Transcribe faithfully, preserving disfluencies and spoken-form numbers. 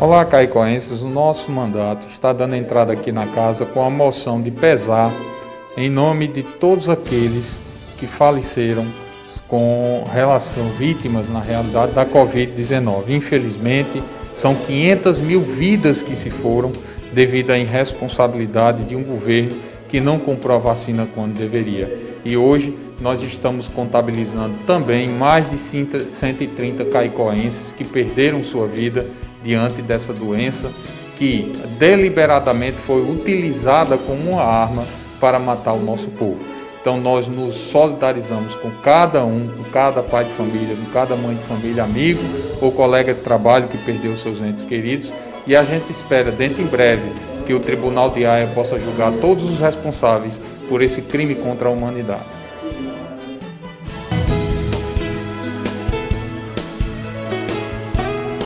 Olá, caicoenses, o nosso mandato está dando entrada aqui na casa com a moção de pesar em nome de todos aqueles que faleceram com relação, vítimas na realidade da covid dezenove. Infelizmente, são quinhentas mil vidas que se foram devido à irresponsabilidade de um governo que não comprou a vacina quando deveria. E hoje nós estamos contabilizando também mais de cento e trinta caicoenses que perderam sua vida diante dessa doença que deliberadamente foi utilizada como uma arma para matar o nosso povo. Então nós nos solidarizamos com cada um, com cada pai de família, com cada mãe de família, amigo ou colega de trabalho que perdeu seus entes queridos, e a gente espera dentro em breve que o Tribunal de Haia possa julgar todos os responsáveis por esse crime contra a humanidade.